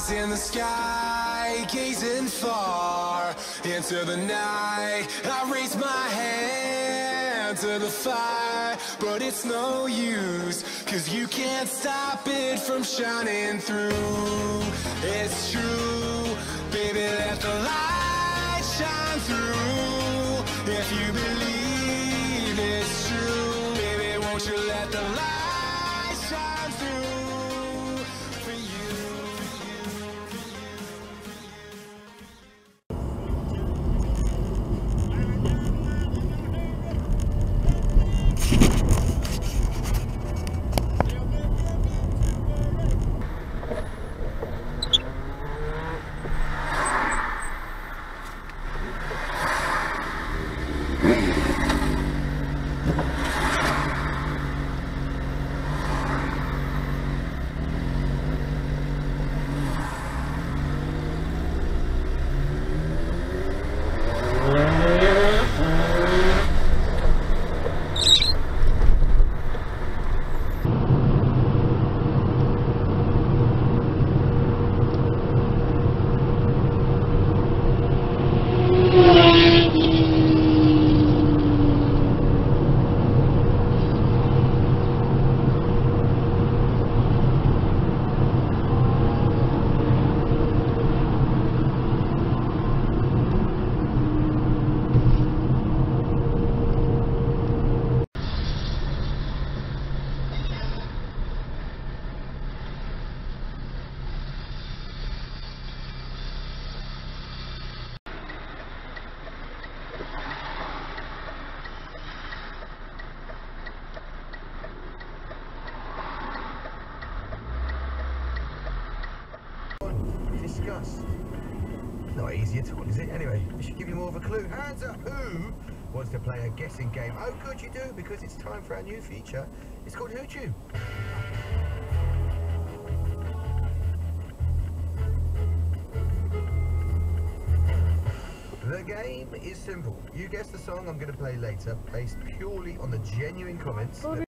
eyes in the sky, gazing far into the night. I raise my hand to the fire, but it's no use, 'cause you can't stop it from shining through. It's true, baby, let the light shine through. If you believe it's true, baby, won't you let the light shine through for you, for you, for Not easy at all, is it? Anyway, it should give you more of a clue. Hands up, who wants to play a guessing game? Oh, good, you do, because it's time for our new feature. It's called Who'd You? The game is simple. You guess the song I'm going to play later, based purely on the genuine comments that